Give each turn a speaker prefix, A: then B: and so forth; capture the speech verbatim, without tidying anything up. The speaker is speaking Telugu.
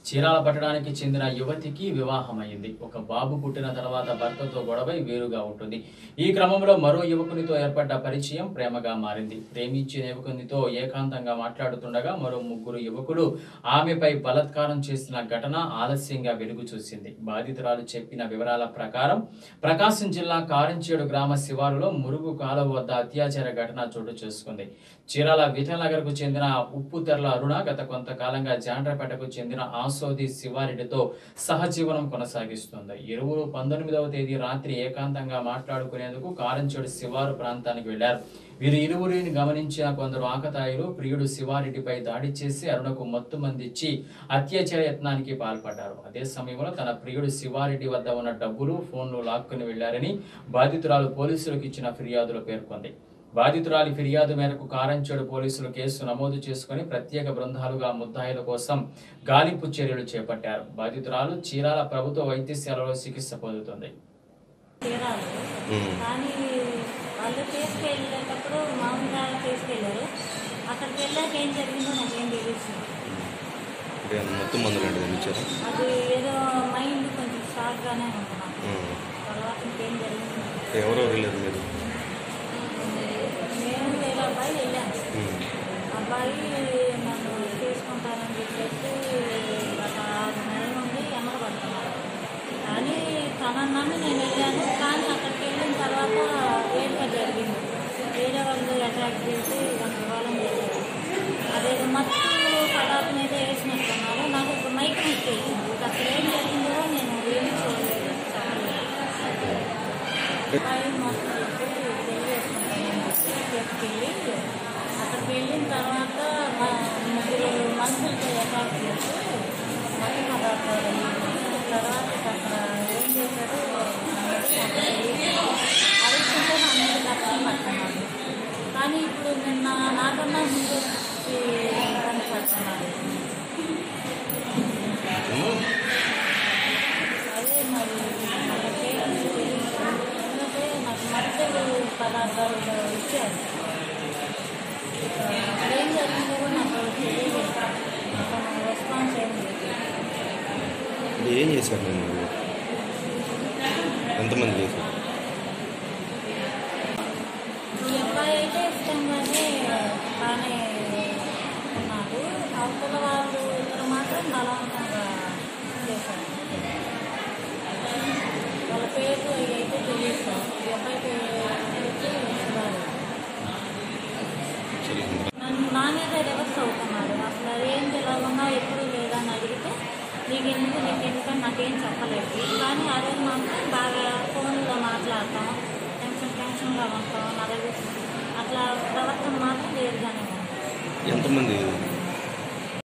A: చీరాల పట్టడానికి చెందిన యువతికి వివాహమైంది. ఒక బాబు పుట్టిన తర్వాత భర్తతో గొడవై వేరుగా ఉంటుంది. ఈ క్రమంలో మరో యువకునితో ఏర్పడ్డ పరిచయం ప్రేమగా మారింది. ప్రేమించిన యువకునితో ఏకాంతంగా మాట్లాడుతుండగా మరో ముగ్గురు యువకులు ఆమెపై బలాత్కారం చేసిన ఘటన ఆలస్యంగా వెలుగు చూసింది. బాధితురాలు చెప్పిన వివరాల ప్రకారం ప్రకాశం జిల్లా కారంచేడు గ్రామ శివారులో మురుగు కాలువ వద్ద అత్యాచార ఘటన చోటు చేసుకుంది. చీరాల విఠల్ నగర్ కు చెందిన ఉప్పుతెర్ల అరుణ గత కొంతకాలంగా జాండ్రపేటకు చెందిన ఆసోది శివారెడ్డితో సహజీవనం కొనసాగిస్తుంది. ఇరువురు పంతొమ్మిదవ తేదీ రాత్రి ఏకాంతంగా మాట్లాడుకునేందుకు కారంచేడు శివారు ప్రాంతానికి వెళ్లారు. వీరు ఇరువురిని గమనించిన కొందరు ఆకతాయిలు ప్రియుడు శివారెడ్డిపై దాడి చేసి అరుణకు మత్తు మందిచ్చి అత్యాచార యత్నానికి పాల్పడ్డారు. అదే సమయంలో తన ప్రియుడు శివారెడ్డి వద్ద ఉన్న డబ్బులు, ఫోన్లు లాక్కుని వెళ్లారని బాధితురాలు పోలీసులకు ఇచ్చిన ఫిర్యాదులో పేర్కొంది. బాధితురాలి ఫిర్యాదు మేరకు కారంచేడు పోలీసులు కేసు నమోదు చేసుకుని ప్రత్యేక బృందాలుగా ముద్దాయిల కోసం గాలింపు చర్యలు చేపట్టారు. బాధితురాలు చీరాల ప్రభుత్వ వైద్యశాలలో చికిత్స పొందుతుంది.
B: ఎవరో వెళ్ళారు మీరు?
C: అబ్బాయి వెళ్ళాను. అబ్బాయి నన్ను చేసుకుంటానని చెప్పేసి గత ఆరు నెలల నుండి ఎమ్మడ పడుతున్నాడు. కానీ తనన్నాను నేను వెళ్ళాను. కానీ అక్కడికి వెళ్ళిన తర్వాత వేరుగా జరిగింది. వేరే వాళ్ళు అటాక్ చేసి నన్ను వివాహం చేశారు. అదేదో మత్తు పదార్థం మీద వేసినట్టున్నారు. నాకు ఇప్పుడు మైకం ఎక్కేసింది. అక్కడ ఏం జరిగిందో నేను ఏమి చూడలేదు. అబ్బాయి మొత్తం తీసుకెళ్ళి అక్కడికి వెళ్ళిన తర్వాత ముగ్గురు మనుషులతో అటాక్ చేసి మట్టి పదార్థాలు తర్వాత అక్కడ ఏం చేశారు అడుగుతుంటే నా మీద కష్టం పడుతున్నాడు. కానీ ఇప్పుడు నిన్న నాకన్నా ముందు కనిపెడుతున్నాడు. అదే మరి ఎందుకంటే నాకు మట్టి పదార్థాలు ఇచ్చారు. ఏం జరిగిందో కూడా నాకు తెలియదు. రెస్పాన్స్ ఏం లేదు.
B: ఏం చేశారు నేను? ఎంతమంది చేశారు?
C: ఈ అబ్బాయి అయితే ఇష్టంగానే బాగానే ఉన్నాడు. అవతల వాళ్ళు ఇక్కడ మాత్రం బలవంతంగా చేశారు. వాళ్ళ పేరు అయితే తెలియదు. ఈ అబ్బాయి పేరు నన్ను నా మీద రివర్స్ అవుతున్నాడు. అసలు అదేం తెలవకుండా ఎప్పుడు లేదని అడిగితే నీకు ఎందుకు నీకు ఎందుకని నాకేం చెప్పలేదు. కానీ అదే మాత్రం బాగా ఫోన్లో మాట్లాడతాం, టెన్షన్ టెన్షన్గా ఉంటాం. నా దగ్గర అట్లా ప్రవర్తన మాత్రం వేరుగానే ఉంది.
B: ఎంతమంది